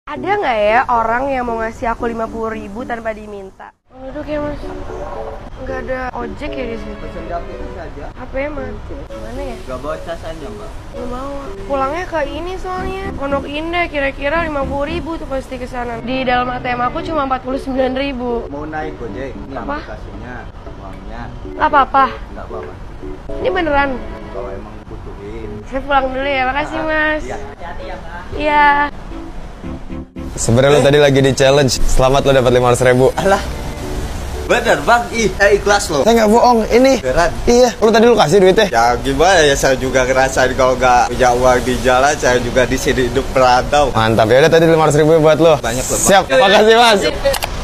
Ada nggak ya orang yang mau ngasih aku 50.000 tanpa diminta? Duduk ya mas. Nggak ada ojek ya di sini. Pesen di aplikasi aja. HP-nya mati. Gimana ya? Gak bawa casannya mbak. Nggak bawa. Pulangnya ke ini soalnya. Pondok Indah, kira-kira 50.000 tuh pasti ke sana. Di dalam ATM aku cuma 49.000. Mau naik Gojek? Ini Apa? aplikasinya, uangnya. Nggak apa-apa. Nggak apa-apa. Ini beneran. Kalau emang butuhin. Saya pulang dulu ya. Makasih mas. Iya. Hati-hati ya mbak. Iya. Sebenarnya lo tadi lagi di challenge. Selamat lo dapat 500.000. Alah. Bener bang, ikhlas lo. Saya nggak bohong, ini. Beneran? Iya, lo tadi lo kasih duitnya. Ya gimana ya, saya juga ngerasain kalau nggak punya uang di jalan, saya juga di sini hidup merantau. Mantap, ya udah tadi 500.000 buat lo. Banyak loh, Bang. Siap, makasih mas.